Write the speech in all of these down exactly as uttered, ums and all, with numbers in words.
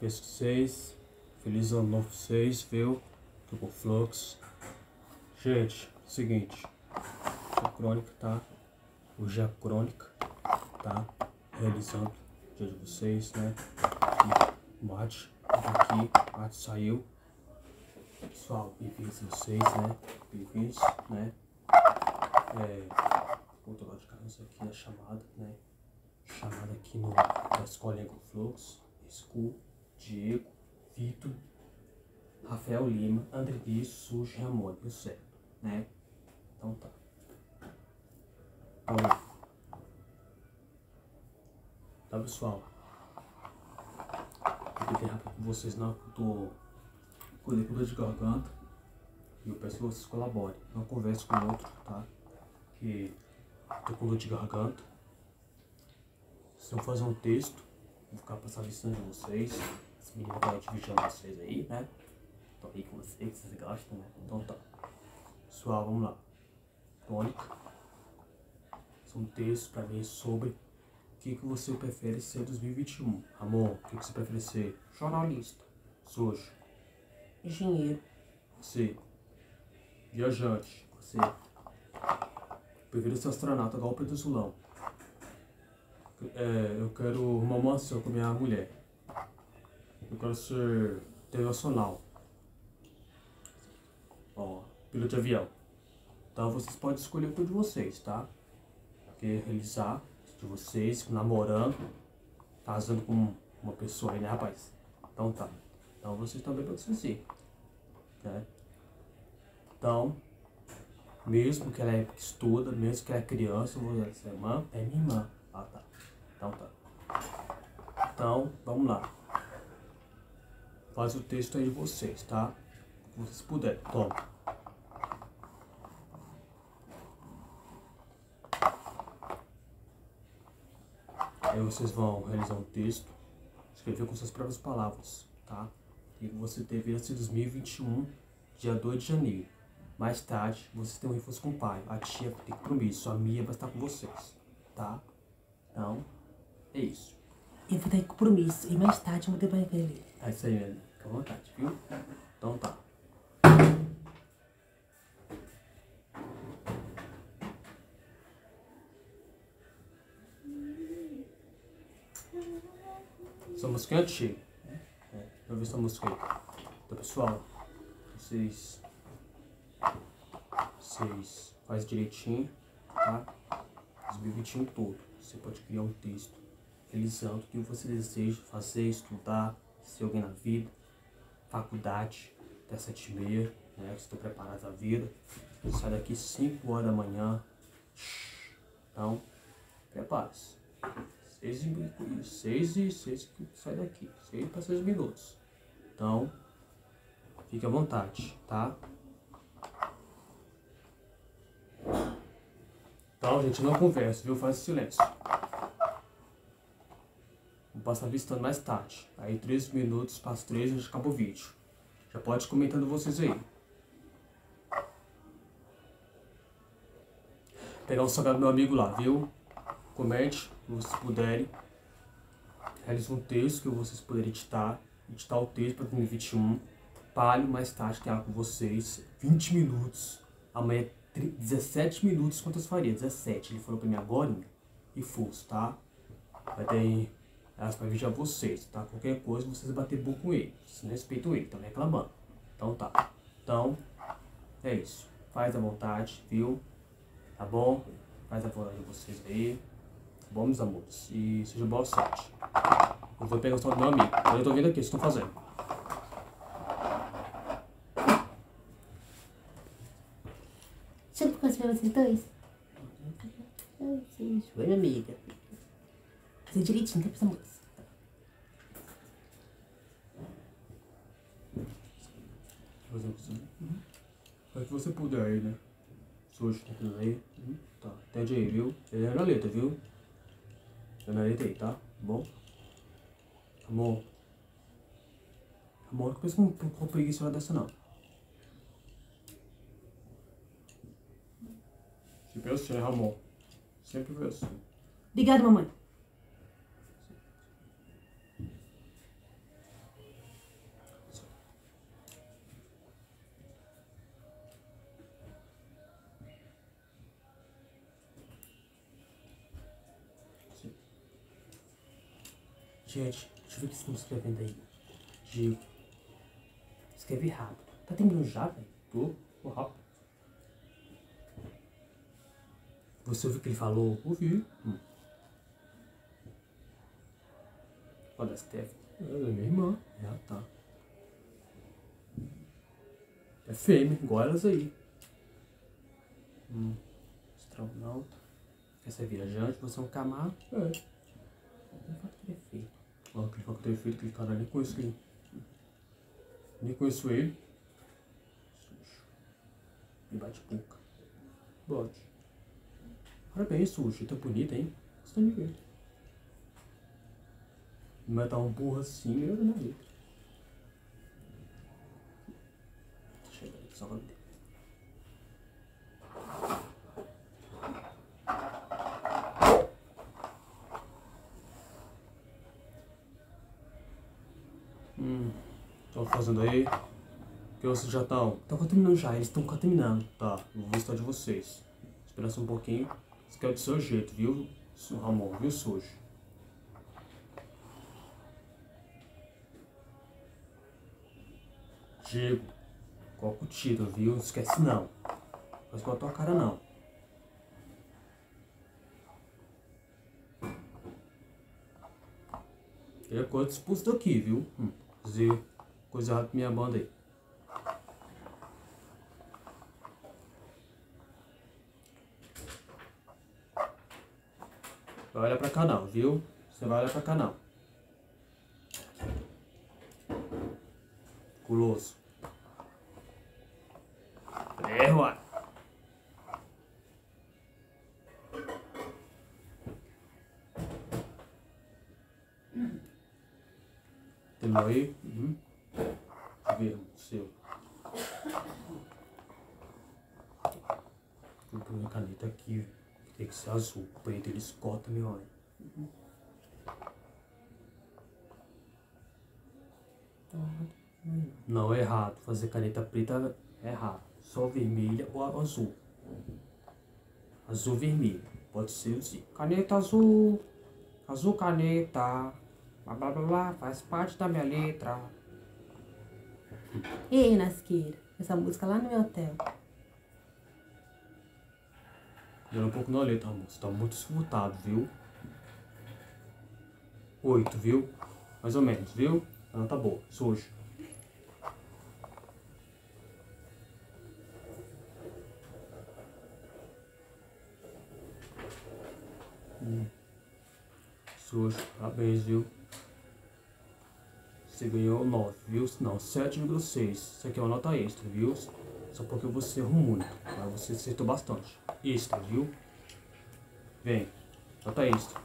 fez com vocês. Feliz ano novo pra vocês, viu? Tudo Flux. Gente, seguinte. A crônica, tá? Hoje é a crônica, tá? Realizando o dia de vocês, né? Aqui, mate. Aqui, mate saiu. Pessoal, bem-vindos vocês, né? Bem-vindos, né? É, outro lado de carros aqui na chamada, né? Chamada aqui no, na escola Ego Flux, School, Diego, Vitor, Rafael Lima, André Bicho, Sujo, Ramon, deu certo, né? Então tá. Vamos lá. Tá, pessoal? Eu tentei rápido com vocês não, que eu tô com dor de garganta e eu peço que vocês colaborem. Não converse com o outro, tá? Que eu tô com dor de garganta. Vocês vão fazer um texto, vou ficar passando a vista de vocês. Esse menino vai dividir vocês aí, né? Tô aí com vocês, que vocês gostam, né? Então tá. Pessoal, vamos lá. Tônica. Esse é um texto pra mim sobre o que, que você prefere ser em dois mil e vinte e um. Ramon, o que, que você prefere ser? Jornalista. Sujo. Engenheiro. Você. Viajante. Você. Prefiro ser astronauta igual o Pedro Sulão. É, eu quero uma mansão com minha mulher. Eu quero ser internacional. Ó, piloto de avião. Então vocês podem escolher o que de vocês, tá? Quer realizar de vocês, namorando, casando com uma pessoa aí, né, rapaz? Então tá. Então vocês também podem escolher, né? Então, mesmo que ela é, estuda, mesmo que ela é criança, eu vou dizer, essa irmã é minha irmã. Ah, tá. Então tá. Então, vamos lá. Faz o texto aí de vocês, tá? Se vocês puderem. Toma. Aí vocês vão realizar um texto, escrever com suas próprias palavras, tá? E você teve esse dois mil e vinte e um, dia dois de janeiro. Mais tarde, vocês têm um reforço com o pai. A tia tem compromisso, a Mia vai estar com vocês, tá? Então, é isso. Eu vou ter compromisso e mais tarde eu vou ter pra ver. É isso aí mesmo. Fica à vontade, viu? Então tá. Essa música é antiga. É, eu vi essa música aí. Então, pessoal, vocês... Vocês fazem direitinho, tá? dois mil e vinte e um todo. Você pode criar um texto realizando o que você deseja fazer, estudar, ser alguém na vida, faculdade, até sete e meia, né? Vocês estão preparados à vida. Sai daqui cinco horas da manhã. Então, prepare-se. seis e seis e seis que sai daqui. seis para seis minutos. Então, fique à vontade, tá? Então, gente, não conversa, viu? Faz silêncio. Vou passar avistando mais tarde. Aí, três minutos, passa três, a gente acaba o vídeo. Já pode ir comentando vocês aí. Pegar o salgado do meu amigo lá, viu? Comente, se vocês puderem. Realize um texto que vocês puderem editar. Editar o texto para dois mil e vinte e um. Palho mais tarde, tem com vocês. vinte minutos. Amanhã dezessete minutos, quantas faria? dezessete. Ele falou pra mim agora e fosse, tá? Vai ter elas pra vídeo a vocês, tá? Qualquer coisa, vocês bater boca com ele. Vocês não respeitam ele, estão reclamando. Então tá. Então, é isso. Faz à vontade, viu? Tá bom? Faz a vontade de vocês aí. Tá bom, meus amores? E seja boa sorte. Eu vou pegar o celular do meu amigo. Eu tô vendo aqui o que vocês estão fazendo. Deixa eu fazer pra vocês dois. Oi, minha amiga. Fazer direitinho, tá, pra essa moça? Fazer o que uhum. Faz o que você puder aí, né? Sujo, tá tudo aí? Uhum. Tá, entende aí, viu? Ele é na letra, viu? É na letra aí, tá? Bom? Amor. Amor, não pensa com, com preguiça dessa, não. Sempre assim, né, Ramon? Sempre foi assim. Obrigada, mamãe. Gente, deixa eu ver o que vocês estão escrevendo aí. Digo. Escreve rápido. Tá terminando já, velho? Tô, tô rápido. Você ouviu o que ele falou? Ouvi. Hum. Ó, da Stephanie. Ela é minha irmã. Já tá. É fêmea, igual elas aí. Hum. Astronauta. Essa é viajante, você é um camarada. É. Não fala que ele é feio. Ó, aquele cara que teve feito, aquele cara, nem conheço quem. Nem conheço ele. Sujo. E bate boca. Bote. Parabéns, sujo. Tá bonito, hein? Gostando de ver. Mas tá um burro assim, eu na letra. Chega aí, só vai ter. Hum. Tô fazendo aí. Que vocês já estão? Tá contaminando já, eles estão contaminando. Tá, eu vou visitar de vocês. Espera só um pouquinho. Você quer do seu jeito, viu, Su- Ramon? Viu, sujo? Diego, coloca o título, viu? Não esquece não. Faz com a tua cara não. E é coisa expulso daqui, viu? Hum. Fazer coisa errada com minha banda aí. Vai olhar pra cá não, viu? Você vai olhar pra cá não. Culoso. É, uai. Terminou aí? Uhum. Deixa eu ver o seu. Vou pôr minha caneta aqui. Tem que ser azul. O preto ele escota meu olho. Uhum. Não, é errado. Fazer caneta preta é errado. Só vermelha ou azul. Azul vermelho. Pode ser assim. Caneta azul. Azul caneta. Blá blá blá blá. Faz parte da minha letra. Ei, Nasqueira, essa música lá no meu hotel. Deu um pouco na letra, amor. Você tá muito escutado, viu? Oito, viu? Mais ou menos, viu? Não, tá boa. Sujo. Hum. Sujo. Parabéns, viu? Você ganhou nove, viu? Não, sete vírgula seis. Isso aqui é uma nota extra, viu? Só porque você errou muito. Mas você acertou bastante. Extra, viu? Vem. Nota extra.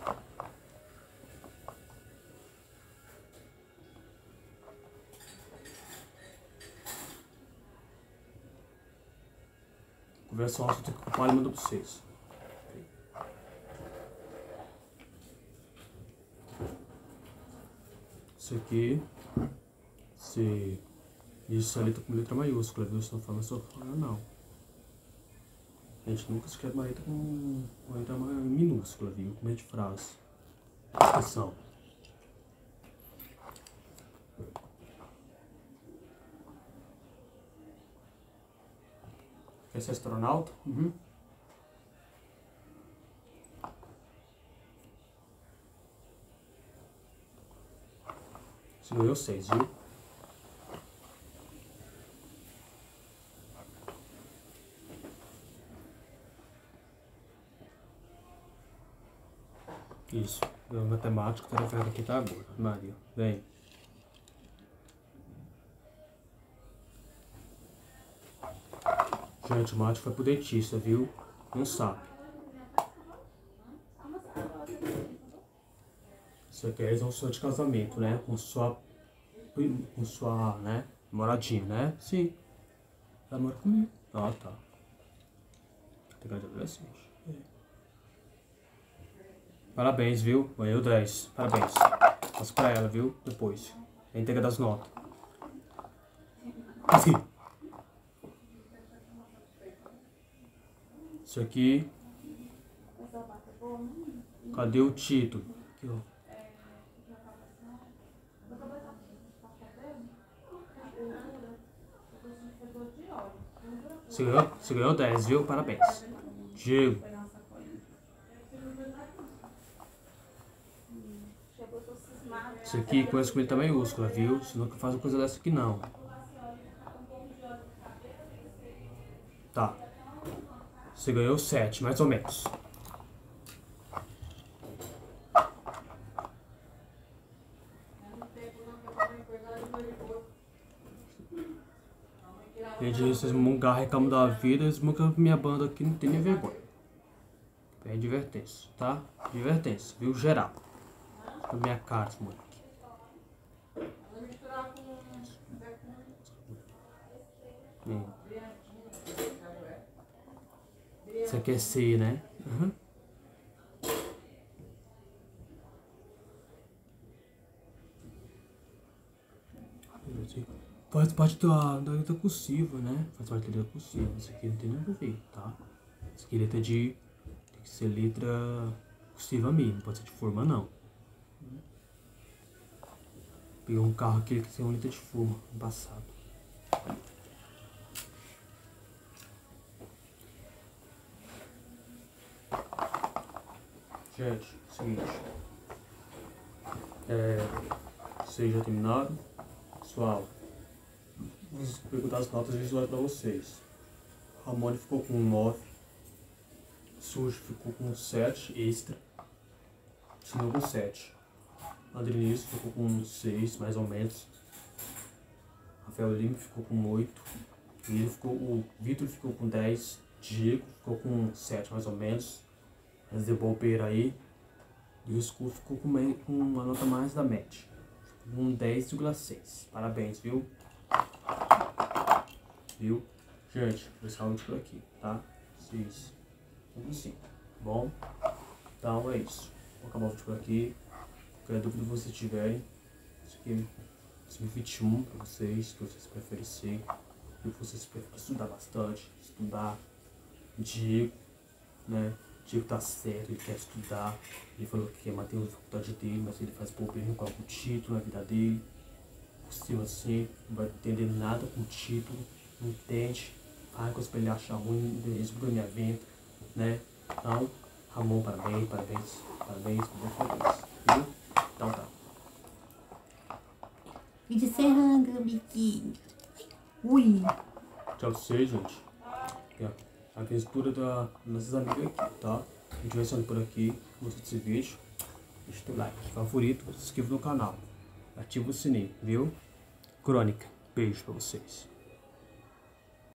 Conversa alta, tem que ocupar e manda pra vocês. Isso aqui, se isso é letra com letra maiúscula, viu? Se não fala só fala não. A gente nunca escreve uma letra com uma letra minúscula, viu? Como é de frase. Expressão. Quer ser astronauta? Uhum. Você ganhou seis, viu? Isso. Meu matemático tá referendo aqui tá agora. Maria, vem. Gente, o Mate foi pro dentista, viu? Não sabe. Isso aqui é resolução de casamento, né? Com sua, com sua, né? Moradinha, né? Sim. Ela mora comigo. Ah, tá. Tem grande adolescente. É. Parabéns, viu? Ganhou dez. Parabéns. Passa pra ela, viu? Depois. É a entrega das notas. Assim. Isso aqui. Cadê o título? Aqui, ó. Você ganhou, você ganhou dez, viu? Parabéns. Diego. Isso aqui coisa com letra maiúscula, viu? Você nunca faz uma coisa dessa aqui não. Tá. Você ganhou sete, mais ou menos. Gente, vocês mungar reclamam da vida, eles mungar minha banda aqui, não tem nem vergonha. É advertência, tá? Advertência, viu? Geral. Na minha cara, esse moleque. Hum. Você quer ser, né? Uhum. Faz parte da, da letra cursiva, né? Faz parte da letra cursiva. Isso aqui não tem nada a ver, tá? Isso aqui é letra de... Tem que ser letra cursiva mesmo, não pode ser de forma, não. Peguei um carro aqui que tem uma letra de forma, no passado. Gente, seguinte. É, vocês já terminaram? Pessoal, vou perguntar as notas visuais para vocês. Ramone ficou com nove. Sujo ficou com sete extra. Sinal com sete. Adrinício ficou com seis, mais ou menos. Rafael Lima ficou com oito. Ele ficou, o Vitor ficou com dez. Diego ficou com sete, mais ou menos. Zebol Pereira aí. E o School ficou com uma, com uma nota mais da média. Ficou com dez vírgula seis. Parabéns, viu? Viu? Gente, vou deixar o vídeo por aqui, tá? Vocês. Tudo assim. Bom? Então é isso. Vou acabar o vídeo por aqui. Qualquer dúvida que vocês tiverem. Isso aqui é dois mil e vinte e um pra vocês, que vocês preferem ser. E vocês preferem estudar bastante. Estudar. Diego, né? Diego tá certo, ele quer estudar. Ele falou que quer manter a faculdade dele, mas ele faz bobeira, não coloca o título na vida dele. Por cima assim, não vai entender nada com o título, não entende. Faz coisa pra ele achar ruim, eles ganham minha venda, né? Então, Ramon, parabéns, parabéns, parabéns, parabéns, viu? Então tá. Vídeo encerrando, amiguinho. Ui. Tchau pra vocês, gente. Aqui, ó. A aventura das nossas amigas aqui, tá? A gente vai saindo por aqui. Gostou desse vídeo? Deixa o like, favorito, se inscreva no canal. Ativa o sininho, viu? Crônica. Beijo pra vocês.